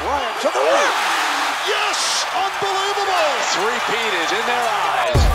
Bryant to the rim. Yes! Unbelievable! Three-peat is in their eyes.